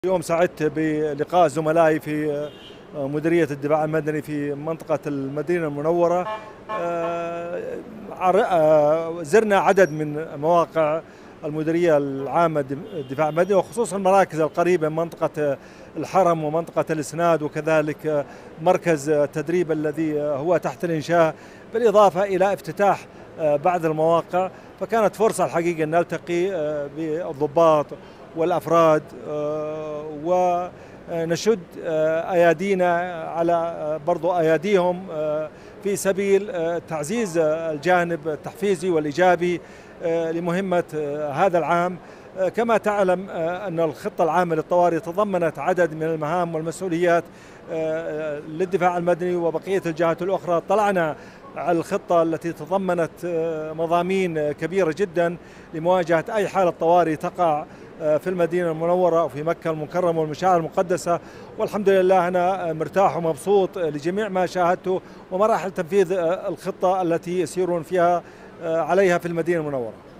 اليوم سعدت بلقاء زملائي في مديرية الدفاع المدني في منطقة المدينة المنورة. زرنا عدد من مواقع المديرية العامة للدفاع المدني، وخصوصا المراكز القريبة من منطقة الحرم ومنطقة الإسناد، وكذلك مركز التدريب الذي هو تحت الإنشاء، بالإضافة إلى افتتاح بعض المواقع. فكانت فرصة الحقيقة أن نلتقي بالضباط والأفراد ونشد أيادينا على برضو أياديهم في سبيل تعزيز الجانب التحفيزي والإيجابي لمهمة هذا العام. كما تعلم أن الخطة العامة للطوارئ تضمنت عدد من المهام والمسؤوليات للدفاع المدني وبقية الجهات الأخرى. اطلعنا على الخطة التي تضمنت مضامين كبيرة جدا لمواجهة أي حالة طوارئ تقع في المدينة المنورة أو في مكة المكرمة والمشاعر المقدسة، والحمد لله أنا مرتاح ومبسوط لجميع ما شاهدته ومراحل تنفيذ الخطة التي يسيرون فيها عليها في المدينة المنورة.